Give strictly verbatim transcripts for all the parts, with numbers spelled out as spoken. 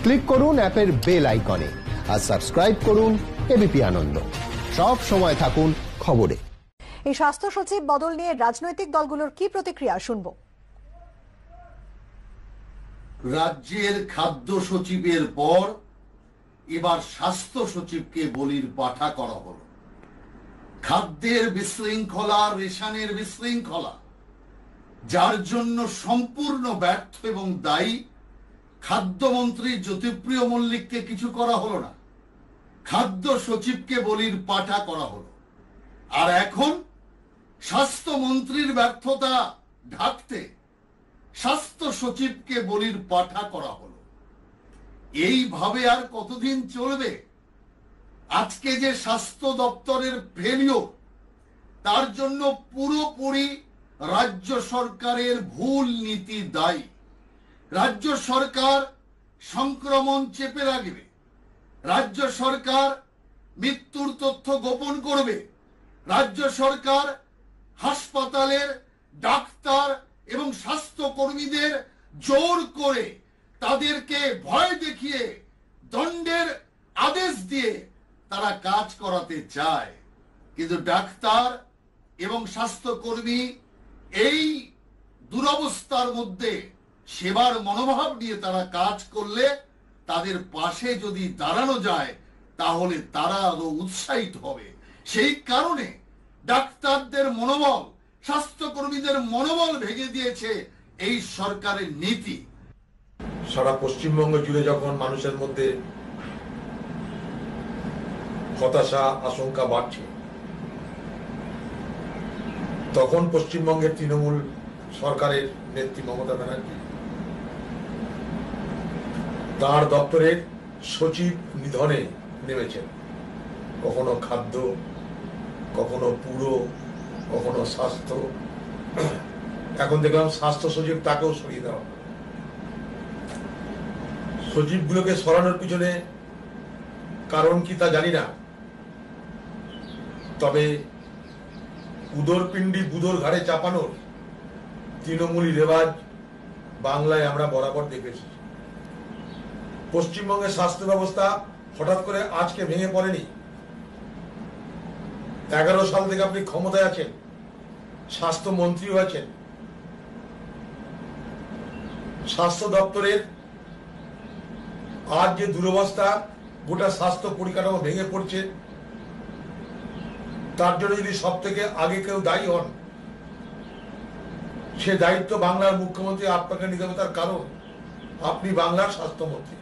Click করুন অ্যাপের bell আইকনে আর সাবস্ক্রাইব করুন এবিপি আনন্দ। সব সময় থাকুন খবরে। এই স্বাস্থ্য সচিব বদল নিয়ে রাজনৈতিক দলগুলোর কি প্রতিক্রিয়া শুনবো। রাজ্যের খাদ্য সচিবের পর এবার স্বাস্থ্য সচিবকে বলির পাঠা করা হলো। খাদ্যের বিশৃঙ্খলা, রেশনের বিশৃঙ্খলা, যার জন্য সম্পূর্ণ ব্যর্থ এবং দায়ী খাদ্যমন্ত্রী জ্যোতিপ্রিয় মল্লিককে কিছু করা হলো না, খাদ্য সচিবকে বলির পাঠা করা হলো। আর এখন স্বাস্থ্যমন্ত্রীর ব্যর্থতা ঢাকতে স্বাস্থ্য সচিবকে বলির পাঠা করা হলো। এইভাবে আর কতদিন চলবে? আজকে যে স্বাস্থ্য দপ্তরের ফেলিওর, তার জন্য পুরোপুরি রাজ্য সরকারের ভুল নীতি দায়ী। রাজ্য সরকার সংক্রমণ চেপে রাখবে, রাজ্য সরকার মৃত্যুর তথ্য গোপন করবে, রাজ্য সরকার হাসপাতালের ডাক্তার এবং স্বাস্থ্যকর্মীদের জোর করে তাদেরকে ভয় দেখিয়ে দণ্ডের আদেশ দিয়ে তারা কাজ করাতে চায়। কিন্তু ডাক্তার এবং স্বাস্থ্যকর্মী এই দুরবস্থার মধ্যে সেবার মনোভাব নিয়ে তারা কাজ করলে, তাদের পাশে যদি দাঁড়ানো যায় তাহলে তারা আরো উৎসাহিত হবে। সেই কারণে ডাক্তারদের মনোবল, স্বাস্থ্যকর্মীদের মনোবল ভেঙে দিয়েছে এই সরকারের নীতি। সারা পশ্চিমবঙ্গ জুড়ে যখন মানুষের মধ্যে হতাশা, আশঙ্কা বাড়ছে, তখন পশ্চিমবঙ্গের তৃণমূল সরকারের নেত্রী মমতা ব্যানার্জি তার দপ্তরের সচিব নিধনে নেমেছেন। কখনো খাদ্য, কখনো পুর, কখনো স্বাস্থ্য। এখন দেখলাম স্বাস্থ্য সচিব, তাকেও সরিয়ে দেওয়া। সচিবগুলোকে সরানোর পিছনে কারণ কি তা জানি না, তবে উদরপিণ্ডি বুদোর ঘাড়ে চাপানোর তৃণমূলী রেওয়াজ বাংলায় আমরা বরাবর দেখেছি। পশ্চিমবঙ্গের স্বাস্থ্য ব্যবস্থা হঠাৎ করে আজকে ভেঙে পড়েনি। এগারো সাল থেকে আপনি ক্ষমতায় আছেন, স্বাস্থ্যমন্ত্রীও আছেন। স্বাস্থ্য দপ্তরের আজ যে দুরবস্থা, গোটা স্বাস্থ্য পরিকাঠামো ভেঙে পড়ছে, তার জন্য যদি সব থেকে আগে কেউ দায়ী হন, সে দায়িত্ব বাংলার মুখ্যমন্ত্রী আপনাকে নিতে হবে। তার কারণ আপনি বাংলার স্বাস্থ্যমন্ত্রী।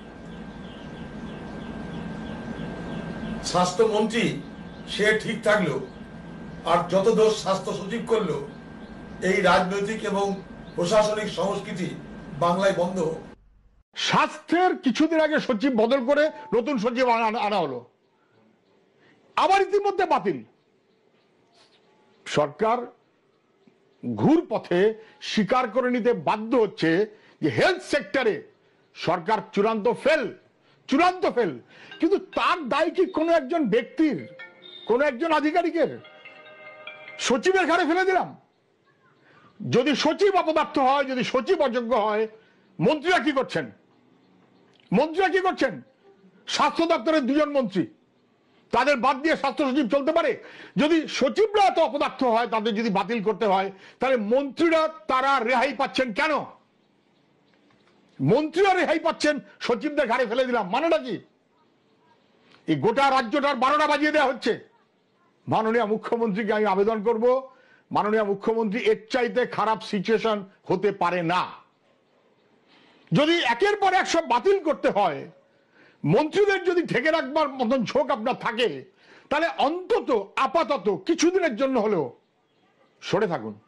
স্বাস্থ্যমন্ত্রী সে ঠিক থাকলো, আর যত দোষ স্বাস্থ্য সচিব করলো, এই রাজনৈতিক এবং প্রশাসনিক সংস্কৃতি বাংলায় বন্ধ হোক। স্বাস্থ্যের কিছুদিন আগে সচিব বদল করে নতুন সচিব আনা হলো, আবার ইতিমধ্যে বাতিল। সরকার ঘুর পথে স্বীকার করে নিতে বাধ্য হচ্ছে যে হেলথ সেক্টরে সরকার চূড়ান্ত ফেল, চূড়ান্ত ফেল। কিন্তু তার দায় কি কোনো একজন ব্যক্তির, কোনো একজন আধিকারিকের? সচিবের ঘাড়ে ফেলে দিলাম। যদি সচিব অপদার্থ হয়, যদি সচিব অযোগ্য হয়, মন্ত্রীরা কি করছেন? মন্ত্রীরা কি করছেন? স্বাস্থ্য দপ্তরের দুজন মন্ত্রী, তাদের বাদ দিয়ে স্বাস্থ্য সচিব চলতে পারে? যদি সচিবরা এত অপদার্থ হয়, তাদের যদি বাতিল করতে হয়, তাহলে মন্ত্রীরা তারা রেহাই পাচ্ছেন কেন? মন্ত্রীরা রেহাই পাচ্ছেন, সচিবদের ঘাড়ে ফেলে দিলাম, মানেটা কি? এই গোটা রাজ্যটার বারোটা বাজিয়ে দেওয়া হচ্ছে। মাননীয় মুখ্যমন্ত্রীকে আমি আবেদন করব, মাননীয় মুখ্যমন্ত্রী, এর চাইতে খারাপ সিচুয়েশন হতে পারে না। যদি একের পর এক সব বাতিল করতে হয়, মন্ত্রীদের যদি ঢেকে রাখবার মতন ঝোঁক আপনার থাকে, তাহলে অন্তত আপাতত কিছুদিনের জন্য হলেও সরে থাকুন।